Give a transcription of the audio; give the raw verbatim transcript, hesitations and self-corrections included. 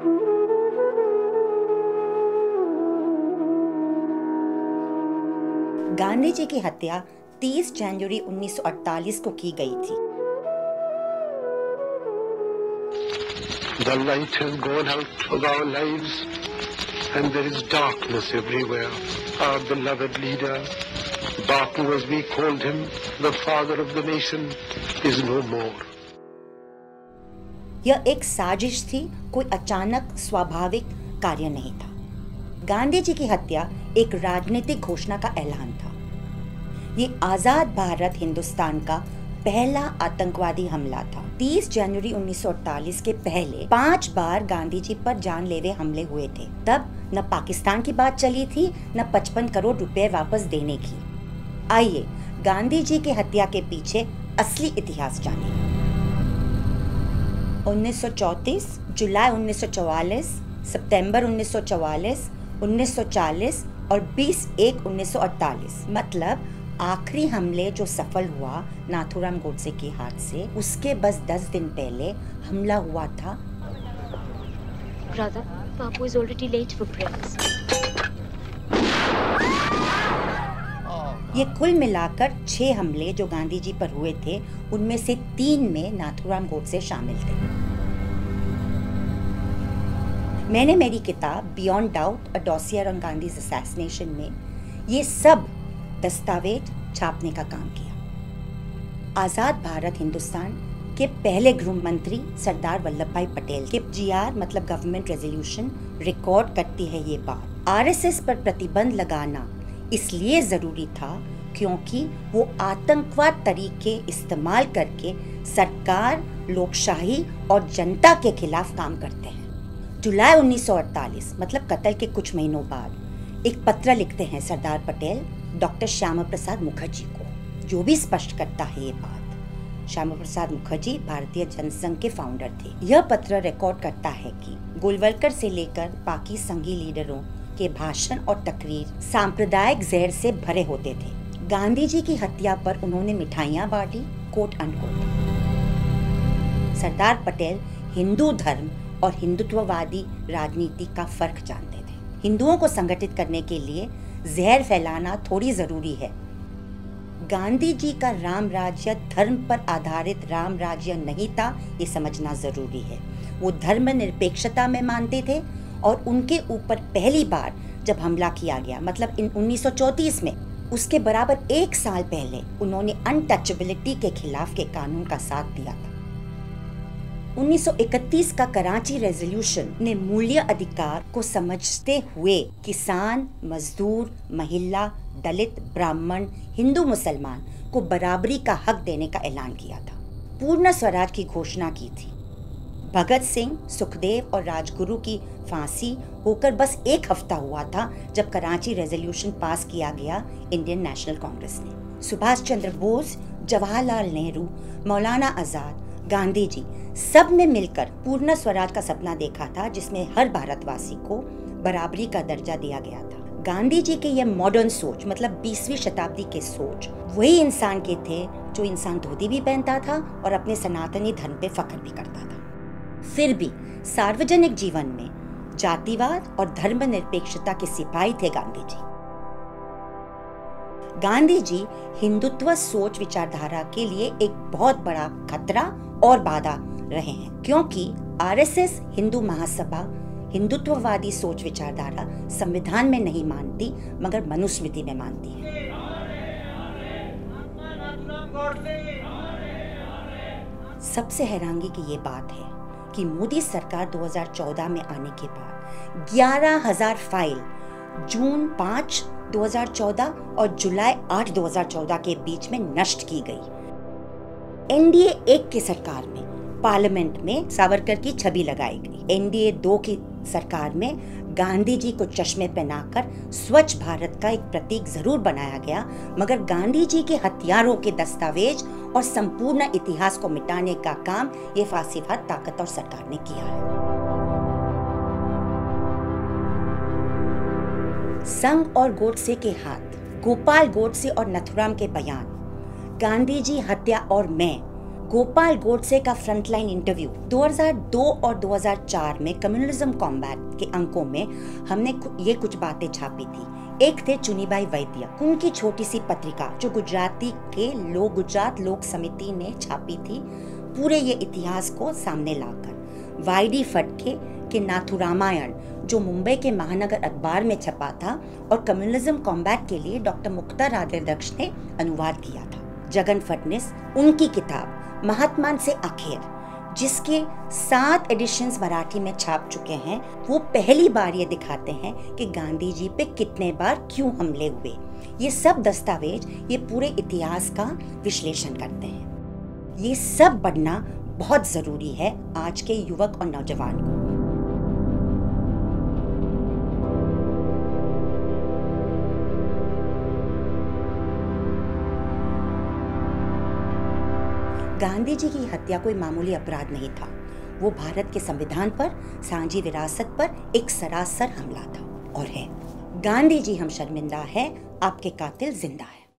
गांधी जी की हत्या तीस जनवरी उन्नीस सौ अड़तालीस को की गई थी। The light has gone out of our lives and there is darkness everywhere. Our beloved leader, Bapu as we called him, the father of the nation, is no more. यह एक साजिश थी, कोई अचानक स्वाभाविक कार्य नहीं था। गांधी जी की हत्या एक राजनीतिक घोषणा का ऐलान था। ये आजाद भारत हिंदुस्तान का पहला आतंकवादी हमला था। तीस जनवरी उन्नीस सौ अड़तालीस के पहले पांच बार गांधी जी पर जानलेवा हमले हुए थे। तब न पाकिस्तान की बात चली थी, न पचपन करोड़ रुपए वापस देने की। आइए गांधी जी की हत्या के पीछे असली इतिहास जानें। उन्नीस सौ चौंतीस, जुलाई उन्नीस सौ चौवालीस, सितंबर उन्नीस सौ चौवालीस, उन्नीस सौ चालीस और बीस एक उन्नीस सौ अड़तालीस, मतलब आखिरी हमले जो सफल हुआ नाथूराम गोडसे के हाथ से, उसके बस दस दिन पहले हमला हुआ था। Brother, Bapu is already late for prayers. ये कुल मिलाकर छह हमले जो गांधी जी पर हुए थे, उनमें से तीन में नाथूराम गोडसे शामिल थे। मैंने मेरी किताब beyond doubt a dossier on Gandhi's assassination में ये सब दस्तावेज छापने का काम किया। आजाद भारत हिंदुस्तान के पहले गृह मंत्री सरदार वल्लभ भाई पटेल के जीआर मतलब गवर्नमेंट रेजोल्यूशन रिकॉर्ड करती है ये बात। आरएसएस पर प्रतिबंध लगाना इसलिए जरूरी था क्योंकि वो आतंकवाद तरीके इस्तेमाल करके सरकार, लोकशाही और जनता के खिलाफ काम करते हैं। जुलाई उन्नीस सौ अड़तालीस मतलब कत्ल के कुछ महीनों बाद एक पत्र लिखते हैं सरदार पटेल डॉक्टर श्यामा प्रसाद मुखर्जी को, जो भी स्पष्ट करता है ये बात। श्यामा प्रसाद मुखर्जी भारतीय जनसंघ के फाउंडर थे। यह पत्र रिकॉर्ड करता है कि गोलवलकर से लेकर बाकी संघी लीडरों के भाषण और तकरीर सांप्रदायिक जहर से भरे होते थे। गांधी जी की हत्या पर उन्होंने मिठाइयां बांटी, कोट अनकोट। सरदार पटेल हिंदू धर्म और हिंदुत्ववादी राजनीति का फर्क जानते थे। हिंदुओं को संगठित करने के लिए जहर फैलाना थोड़ी जरूरी है। गांधी जी का राम राज्य धर्म पर आधारित राम राज्य नहीं था, ये समझना जरूरी है। वो धर्म निरपेक्षता में मानते थे और उनके ऊपर पहली बार जब हमला किया गया मतलब इन उन्नीस सौ चौंतीस में, उसके बराबर एक साल पहले उन्होंने अनटचेबिलिटी के खिलाफ के कानून का साथ दिया था। उन्नीस सौ इकतीस का कराची रेजोल्यूशन ने मूल्य अधिकार को समझते हुए किसान, मजदूर, महिला, दलित, ब्राह्मण, हिंदू, मुसलमान को बराबरी का हक देने का ऐलान किया था। पूर्ण स्वराज की घोषणा की थी। भगत सिंह, सुखदेव और राजगुरु की फांसी होकर बस एक हफ्ता हुआ था जब कराची रेजोल्यूशन पास किया गया इंडियन नेशनल कांग्रेस ने। सुभाष चंद्र बोस, जवाहरलाल नेहरू, मौलाना आजाद, गांधी जी सब ने मिलकर पूर्ण स्वराज का सपना देखा था, जिसमें हर भारतवासी को बराबरी का दर्जा दिया गया था। गांधी जी के ये मॉडर्न सोच मतलब बीसवीं शताब्दी के सोच वही इंसान के थे जो इंसान धोती भी पहनता था और अपने सनातनी धर्म पे फख्र भी करता था। फिर भी सार्वजनिक जीवन में जातिवाद और धर्मनिरपेक्षता के सिपाही थे गांधी जी। गांधी जी हिंदुत्व सोच विचारधारा के लिए एक बहुत बड़ा खतरा और बाधा रहे हैं, क्योंकि आरएसएस, हिंदू महासभा हिंदुत्ववादी सोच विचारधारा संविधान में नहीं मानती मगर मनुस्मृति में मानती है। सबसे हैरानी की ये बात है कि मोदी सरकार दो हज़ार चौदह में आने के बाद ग्यारह हज़ार फाइल जून पाँच दो हज़ार चौदह और जुलाई आठ दो हज़ार चौदह के बीच में नष्ट की गई। एनडीए एक की सरकार में पार्लियामेंट में सावरकर की छवि लगाई गई। एनडीए दो की सरकार में गांधी जी को चश्मे पहनाकर स्वच्छ भारत का एक प्रतीक जरूर बनाया गया, मगर गांधी जी के हथियारों के दस्तावेज और संपूर्ण इतिहास को मिटाने का काम ये फासीवाद ताकत और सरकार ने किया है। संघ और गोडसे के हाथ, गोपाल गोडसे और नथुराम के बयान, गांधी जी हत्या और मैं गोपाल गोडसे का फ्रंटलाइन इंटरव्यू दो हज़ार दो और दो हज़ार चार में कम्युनलिज्म कॉम्बैट के अंकों में हमने ये कुछ बातें छापी थी। एक थे चुनीबाई वैद्य, उनकी छोटी सी पत्रिका जो गुजराती के लोक गुजरात लोक समिति ने छापी थी, पूरे ये इतिहास को सामने लाकर। वाई डी फडके के नाथु रामायण जो मुंबई के महानगर अखबार में छपा था और कम्युनलिज्म कॉम्बैट के लिए डॉक्टर मुख्तार राजदक्ष ने अनुवाद किया था। जगन फडनिस, उनकी किताब महात्मान से आखिर, जिसके सात एडिशंस मराठी में छाप चुके हैं, वो पहली बार ये दिखाते हैं कि गांधी जी पे कितने बार क्यों हमले हुए। ये सब दस्तावेज ये पूरे इतिहास का विश्लेषण करते हैं। ये सब पढ़ना बहुत जरूरी है आज के युवक और नौजवान को। गांधी जी की हत्या कोई मामूली अपराध नहीं था। वो भारत के संविधान पर, सांझी विरासत पर एक सरासर हमला था और है। गांधी जी हम शर्मिंदा है, आपके कातिल जिंदा है।